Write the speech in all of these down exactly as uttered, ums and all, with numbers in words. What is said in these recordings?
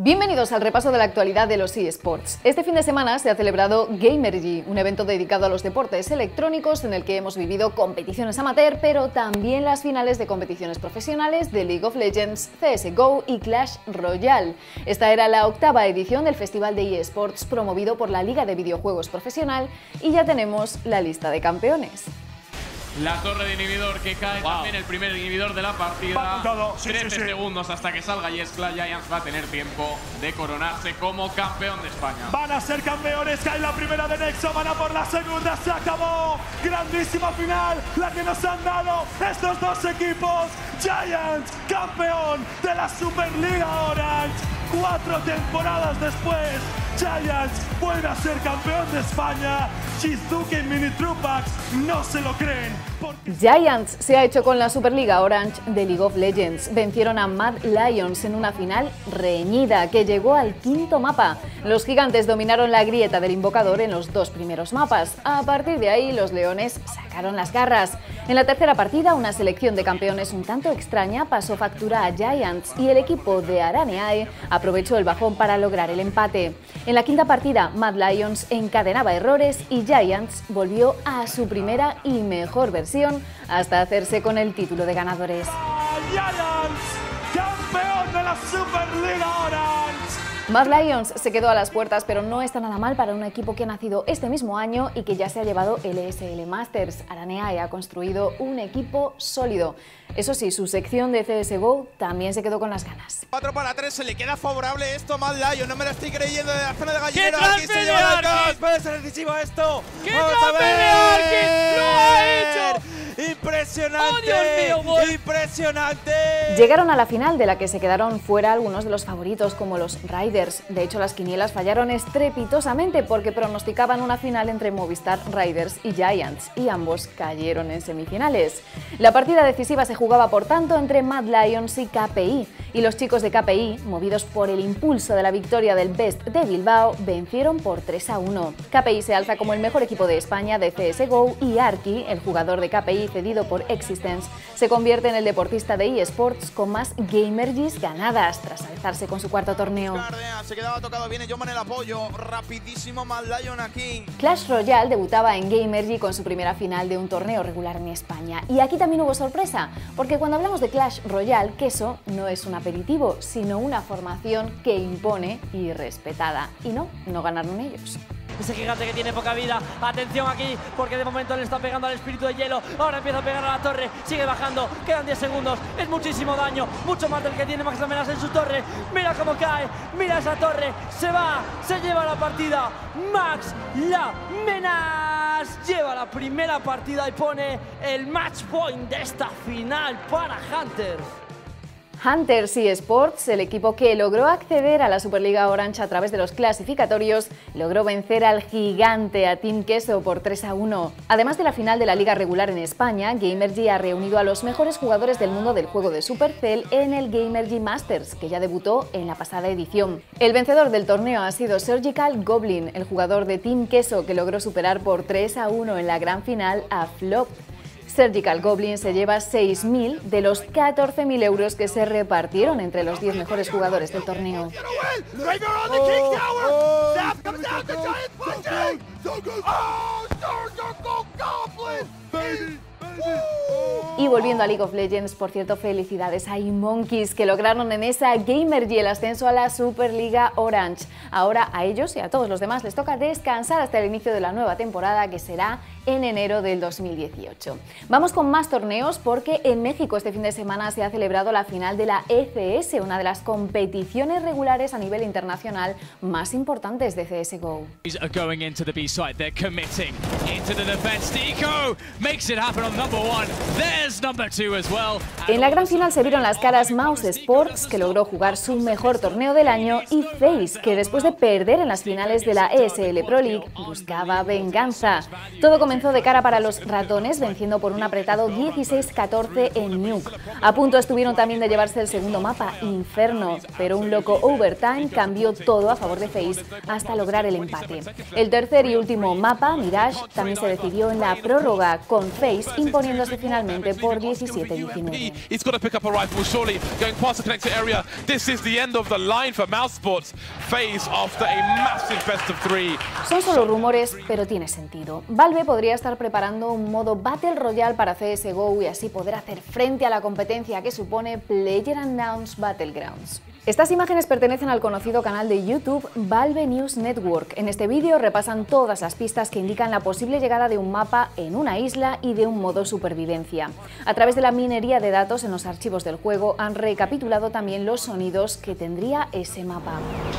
Bienvenidos al repaso de la actualidad de los eSports. Este fin de semana se ha celebrado Gamergy, un evento dedicado a los deportes electrónicos en el que hemos vivido competiciones amateur, pero también las finales de competiciones profesionales de League of Legends, C S G O y Clash Royale. Esta era la octava edición del Festival de eSports promovido por la Liga de Videojuegos Profesional y ya tenemos la lista de campeones. La torre de inhibidor que cae, wow. También el primer inhibidor de la partida. Sí, trece sí, sí. segundos hasta que salga y Clash Giants va a tener tiempo de coronarse como campeón de España. Van a ser campeones, cae la primera de Nexo, van a por la segunda, se acabó. Grandísima final, la que nos han dado estos dos equipos. Giants, campeón de la Superliga Orange. Cuatro temporadas después, Giants vuelve a ser campeón de España. Shizuke y Mini Trupax no se lo creen. Porque... Giants se ha hecho con la Superliga Orange de League of Legends. Vencieron a Mad Lions en una final reñida que llegó al quinto mapa. Los gigantes dominaron la grieta del invocador en los dos primeros mapas. A partir de ahí, los leones sacaron las garras. En la tercera partida, una selección de campeones un tanto extraña pasó factura a Giants y el equipo de Araneae aprovechó el bajón para lograr el empate. En la quinta partida, Mad Lions encadenaba errores y Giants volvió a su primera y mejor versión hasta hacerse con el título de ganadores. Giants, campeón de la Superliga Orange. Mad Lions se quedó a las puertas, pero no está nada mal para un equipo que ha nacido este mismo año y que ya se ha llevado el E S L Masters. Araneae ha construido un equipo sólido. Eso sí, su sección de C S G O también se quedó con las ganas. cuatro para tres, se le queda favorable esto a Mad Lions, no me lo estoy creyendo de la zona de gallinero. ¡Qué Aquí se lleva Arki! la dos, puede ser decisivo esto. ¡Qué Vamos a trampe de ver. Arki! ¡Lo ha hecho! Impresionante, ¡Oh, Dios mío, Bol! impresionante. Llegaron a la final de la que se quedaron fuera algunos de los favoritos como los Riders. De hecho, las quinielas fallaron estrepitosamente porque pronosticaban una final entre Movistar Riders y Giants y ambos cayeron en semifinales. La partida decisiva se jugaba por tanto entre Mad Lions y K P I y los chicos de K P I, movidos por el impulso de la victoria del Best de Bilbao, vencieron por tres a uno. K P I se alza como el mejor equipo de España de C S G O y Arki, el jugador de K P I cedido por Existence, se convierte en el deportista de eSports con más Gamergys ganadas tras alzarse con su cuarto torneo. Se quedaba tocado, viene Joman el apoyo, rapidísimo Mad Lion aquí. Clash Royale debutaba en Gamergy con su primera final de un torneo regular en España. Y aquí también hubo sorpresa, porque cuando hablamos de Clash Royale, queso no es un aperitivo, sino una formación que impone y respetada. Y no, no ganaron ellos. Ese gigante que tiene poca vida, atención aquí, porque de momento le está pegando al espíritu de hielo, ahora empieza a pegar a la torre, sigue bajando, quedan diez segundos, es muchísimo daño, mucho más del que tiene Max Lamenas en su torre, mira cómo cae, mira esa torre, se va, se lleva la partida, Max Lamenas lleva la primera partida y pone el match point de esta final para Hunter. Hunters eSports, el equipo que logró acceder a la Superliga Orange a través de los clasificatorios, logró vencer al gigante, a Team Queso, por tres a uno. Además de la final de la liga regular en España, Gamergy ha reunido a los mejores jugadores del mundo del juego de Supercell en el Gamergy Masters, que ya debutó en la pasada edición. El vencedor del torneo ha sido Surgical Goblin, el jugador de Team Queso, que logró superar por tres a uno en la gran final a Flop. Surgical Goblin se lleva seis mil de los catorce mil euros que se repartieron entre los diez mejores jugadores del torneo. Y volviendo a League of Legends, por cierto, felicidades a iMonkeys, que lograron en esa Gamergy el ascenso a la Superliga Orange. Ahora a ellos y a todos los demás les toca descansar hasta el inicio de la nueva temporada, que será en enero del dos mil dieciocho. Vamos con más torneos porque en México este fin de semana se ha celebrado la final de la E C S, una de las competiciones regulares a nivel internacional más importantes de C S G O. En la gran final se vieron las caras Mouse Sports, que logró jugar su mejor torneo del año, y FaZe, que después de perder en las finales de la E S L Pro League buscaba venganza. Todo comenzó de cara para los ratones, venciendo por un apretado dieciséis a catorce en Nuke. A punto estuvieron también de llevarse el segundo mapa, Inferno, pero un loco overtime cambió todo a favor de FaZe hasta lograr el empate. El tercer y último mapa, Mirage, también se decidió en la prórroga, con FaZe imponiéndose finalmente por diecisiete a diecinueve. Son solo rumores, pero tiene sentido. Valve podría estar preparando un modo Battle Royale para C S G O y así poder hacer frente a la competencia que supone PlayerUnknown's Battlegrounds. Estas imágenes pertenecen al conocido canal de YouTube Valve News Network. En este vídeo repasan todas las pistas que indican la posible llegada de un mapa en una isla y de un modo supervivencia. A través de la minería de datos en los archivos del juego han recapitulado también los sonidos que tendría ese mapa.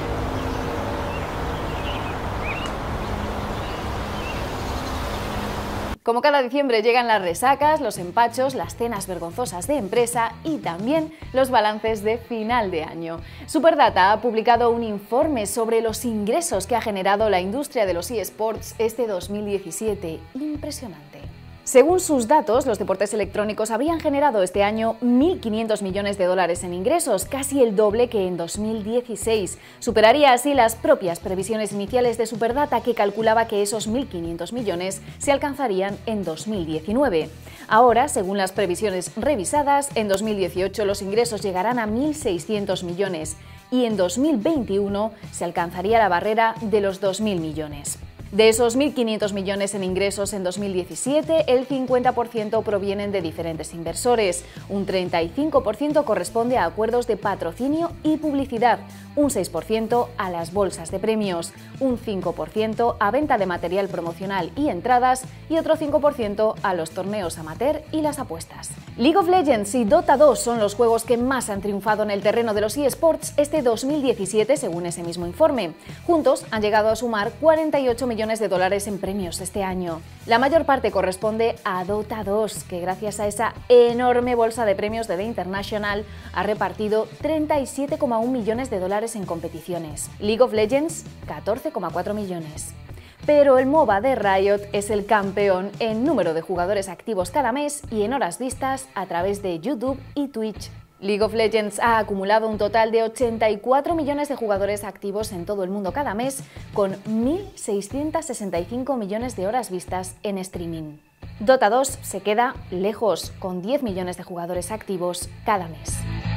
Como cada diciembre llegan las resacas, los empachos, las cenas vergonzosas de empresa y también los balances de final de año. Superdata ha publicado un informe sobre los ingresos que ha generado la industria de los eSports este dos mil diecisiete. Impresionante. Según sus datos, los deportes electrónicos habrían generado este año mil quinientos millones de dólares en ingresos, casi el doble que en dos mil dieciséis. Superaría así las propias previsiones iniciales de Superdata, que calculaba que esos mil quinientos millones se alcanzarían en dos mil diecinueve. Ahora, según las previsiones revisadas, en dos mil dieciocho los ingresos llegarán a mil seiscientos millones y en dos mil veintiuno se alcanzaría la barrera de los dos mil millones. De esos mil quinientos millones en ingresos en dos mil diecisiete, el cincuenta por ciento provienen de diferentes inversores, un treinta y cinco por ciento corresponde a acuerdos de patrocinio y publicidad, un seis por ciento a las bolsas de premios, un cinco por ciento a venta de material promocional y entradas y otro cinco por ciento a los torneos amateur y las apuestas. League of Legends y Dota dos son los juegos que más han triunfado en el terreno de los eSports este dos mil diecisiete, según ese mismo informe. Juntos han llegado a sumar cuarenta y ocho millones de dólares en premios este año. La mayor parte corresponde a Dota dos, que gracias a esa enorme bolsa de premios de The International ha repartido treinta y siete coma uno millones de dólares en competiciones. League of Legends, catorce coma cuatro millones. Pero el MOBA de Riot es el campeón en número de jugadores activos cada mes y en horas vistas a través de YouTube y Twitch. League of Legends ha acumulado un total de ochenta y cuatro millones de jugadores activos en todo el mundo cada mes, con mil seiscientos sesenta y cinco millones de horas vistas en streaming. Dota dos se queda lejos, con diez millones de jugadores activos cada mes.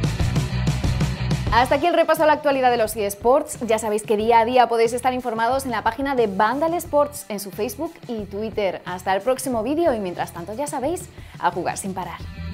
Hasta aquí el repaso a la actualidad de los eSports. Ya sabéis que día a día podéis estar informados en la página de Vandal Sports en su Facebook y Twitter. Hasta el próximo vídeo y mientras tanto ya sabéis, a jugar sin parar.